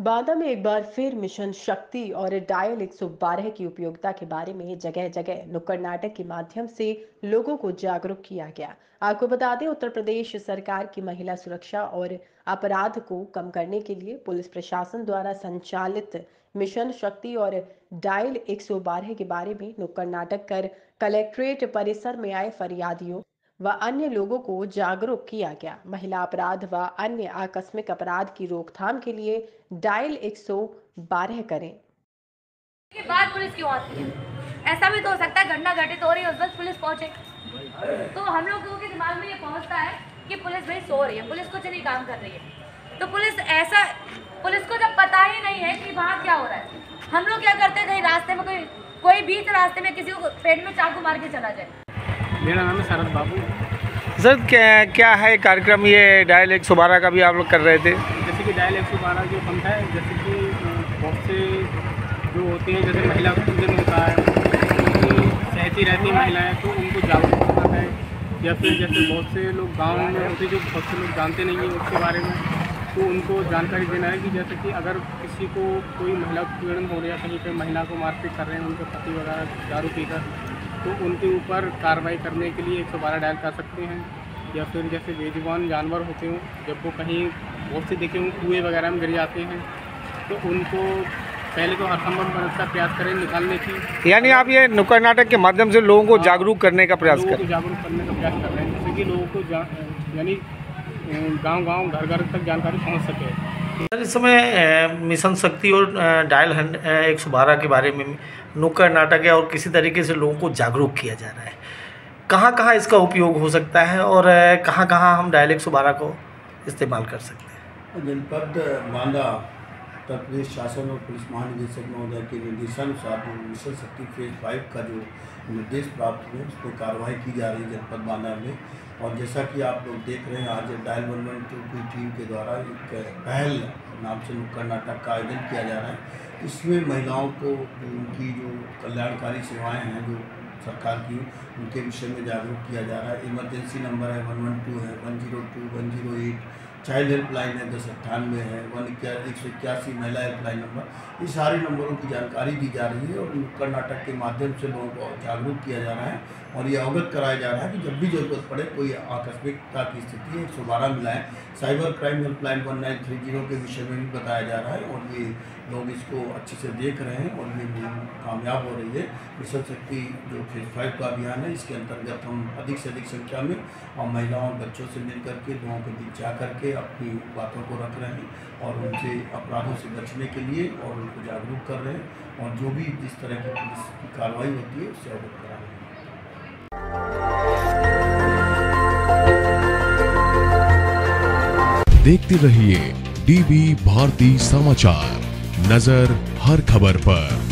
बांदा में एक बार फिर मिशन शक्ति और डायल 112 की उपयोगिता के बारे में जगह जगह नुक्कड़ नाटक के माध्यम से लोगों को जागरूक किया गया। आपको बता दें, उत्तर प्रदेश सरकार की महिला सुरक्षा और अपराध को कम करने के लिए पुलिस प्रशासन द्वारा संचालित मिशन शक्ति और डायल 112 के बारे में नुक्कड़ नाटक कर कलेक्ट्रेट परिसर में आए फरियादियों व अन्य लोगों को जागरूक किया गया। महिला अपराध व अन्य आकस्मिक अपराध की रोकथाम के लिए डायल 112 करें। के बाद पुलिस क्यों आती है? ऐसा भी तो हो सकता है घटना घटित हो रही है उस वक्त पुलिस पहुंचे। तो हम लोगों के दिमाग में ये पहुंचता है कि पुलिस भाई सो रही है, पुलिस कुछ नहीं काम कर रही है। तो पुलिस को जब पता ही नहीं है कि वहाँ क्या हो रहा है, हम लोग क्या करते हैं, कहीं रास्ते में कोई बीच रास्ते में किसी को पेट में चाकू मार के चला जाए। मेरा नाम है शरद बाबू। सर क्या है कार्यक्रम, ये डायल 112 का भी आप लोग कर रहे थे? जैसे कि डायल 112 जो पंथ है, जैसे कि बहुत से जो होते हैं, जैसे महिला पूजन होता है, सहती रहती महिलाएं, तो उनको जागरूक करना है। या फिर जैसे बहुत से लोग गांव में होते जो बहुत से लोग जानते नहीं हैं उसके बारे में, तो उनको जानकारी देना है कि जैसे कि अगर किसी को कोई महिला उत्पीड़न हो रहा है, कहीं पर महिला को मारपीट कर रहे हैं उनके पति वगैरह दारू पीकर, तो उनके ऊपर कार्रवाई करने के लिए 112 डायल कर सकते हैं। या फिर जैसे बेजुबान जानवर होते हों, जब वो कहीं बहुत से देखे हों कुएँ वगैरह में गिर जाते हैं, तो उनको पहले तो हर संभव मदद का प्रयास करें निकालने की। यानी आप ये नुक्कड़ नाटक के माध्यम से लोगों को जागरूक करने का प्रयास करें? जागरूक करने का प्रयास कर रहे हैं, जिससे कि लोगों को यानी गांव-गांव घर-घर तक जानकारी पहुंच सके। सर, इस समय मिशन शक्ति और डायल 112 के बारे में नुक्कड़ नाटक है और किसी तरीके से लोगों को जागरूक किया जा रहा है। कहाँ कहाँ इसका उपयोग हो सकता है और कहाँ कहाँ हम डायल 112 को इस्तेमाल कर सकते हैं? जनपद बांदा उत्तर प्रदेश शासन और पुलिस महानिदेशक महोदय के निर्देशानुसार मिशन शक्ति फेज 5 का जो निर्देश प्राप्त हुए उस पर कार्रवाई की जा रही है जनपद बांदा में। और जैसा कि आप लोग देख रहे हैं, आज डायल 112 की टीम के द्वारा एक पहल नाम से नुक्कड़ नाटक का आयोजन किया जा रहा है। इसमें महिलाओं को उनकी जो कल्याणकारी सेवाएं हैं जो सरकार की, उनके विषय में जागरूक किया जा रहा है। इमरजेंसी नंबर है 112 है, 102, 108, चाइल्ड हेल्पलाइन है 1098 है, 181 महिला हेल्पलाइन नंबर, ये सारे नंबरों की जानकारी दी जा रही है और नुक्कड़ नाटक के माध्यम से लोगों को जागरूक किया जा रहा है। और ये अवगत कराया जा रहा है कि जब भी जरूरत पड़े, कोई आकस्मिकता की स्थिति है, 112 मिलाएँ। साइबर क्राइम हेल्पलाइन 1930 के विषय में भी बताया जा रहा है और ये लोग इसको अच्छे से देख रहे हैं और ये कामयाब हो रही है। मिशन शक्ति जो फेज 5 का अभियान है, इसके अंतर्गत हम अधिक से अधिक संख्या में और महिलाओं और बच्चों से मिल करके लोगों के बीच जा करके अपनी बातों को रख रहे हैं और उनसे अपराधों से बचने के लिए और उनको जागरूक कर रहे हैं और जो भी जिस तरह की पुलिस की कार्रवाई होती है उससे अवगत करा रहे हैं। देखते रहिए डीवी भारती समाचार, नजर हर खबर पर।